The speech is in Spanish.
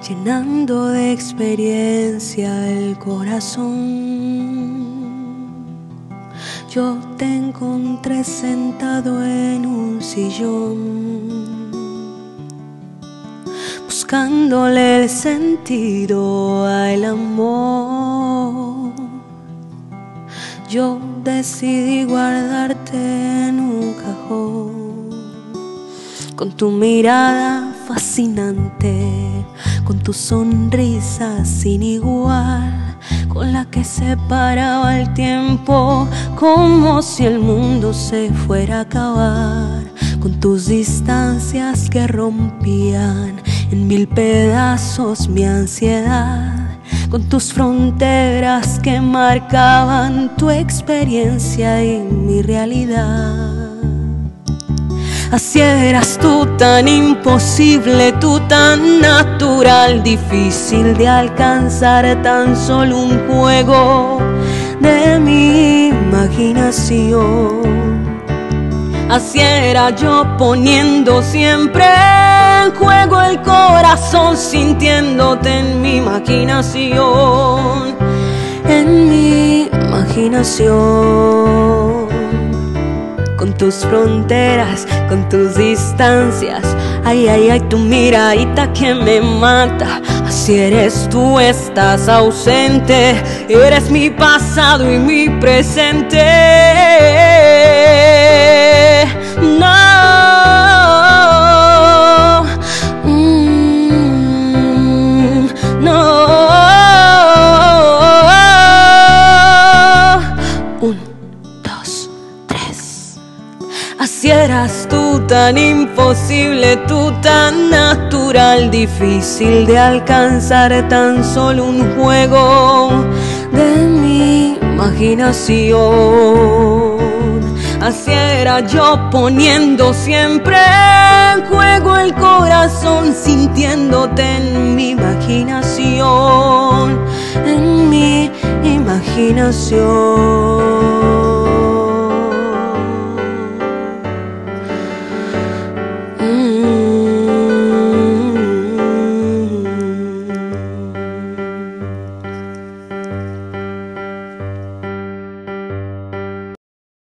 llenando de experiencia el corazón. Yo te encontré sentado en un sillón, buscándole el sentido al amor. Yo decidí guardarte en un cajón, con tu mirada fascinante, con tu sonrisa sin igual, con la que se paraba el tiempo como si el mundo se fuera a acabar, con tus distancias que rompían en mil pedazos mi ansiedad, con tus fronteras que marcaban tu experiencia y mi realidad. Así eras tú, tan imposible, tú tan natural, difícil de alcanzar, tan solo un juego de mi imaginación. Así era yo, poniendo siempre en juego el corazón, sintiéndote en mi imaginación, en mi imaginación. Con tus fronteras, con tus distancias, ay, ay, ay, tu miradita que me mata. Así eres tú, estás ausente, eres mi pasado y mi presente. No, no. 1, 2, 3. Así eras tú, tan imposible, tú tan natural, difícil de alcanzar, tan solo un juego de mi imaginación. Así era yo, poniendo siempre en juego el corazón, sintiéndote en mi imaginación, en mi imaginación.